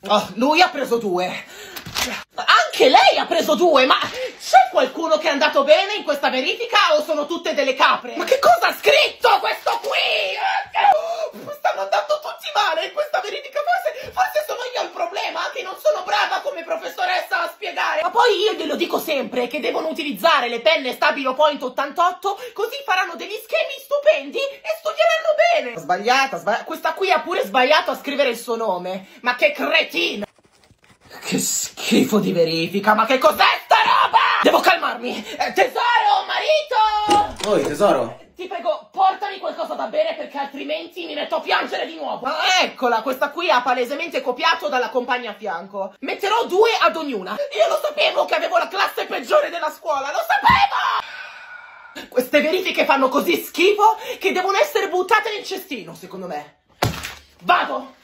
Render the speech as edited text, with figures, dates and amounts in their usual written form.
Oh, lui ha preso 2. Anche lei ha preso 2, ma c'è qualcuno che è andato bene in questa verifica o sono tutte delle capre? Ma che cosa ha scritto questo qui? Stanno andando tutti male in questa verifica, forse sono io il problema, che non sono brava come professoressa a spiegare. Ma poi io glielo dico sempre che devono utilizzare le penne Stabilo Point 88, così faranno degli schemi stupendi e studieranno bene. Sbagliata, questa qui ha pure sbagliato a scrivere il suo nome, ma che cretina. Che schifo di verifica, ma che cos'è sta roba? Devo calmarmi. Tesoro, marito! Oi, tesoro. Ti prego, portami qualcosa da bere perché altrimenti mi metto a piangere di nuovo. Ah, eccola, questa qui ha palesemente copiato dalla compagna a fianco. Metterò 2 ad ognuna. Io lo sapevo che avevo la classe peggiore della scuola, lo sapevo! Queste verifiche fanno così schifo che devono essere buttate nel cestino, secondo me. Vado!